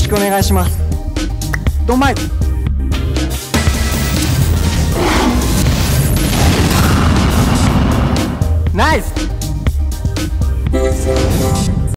くお願いします。ドンマイ。ナイス。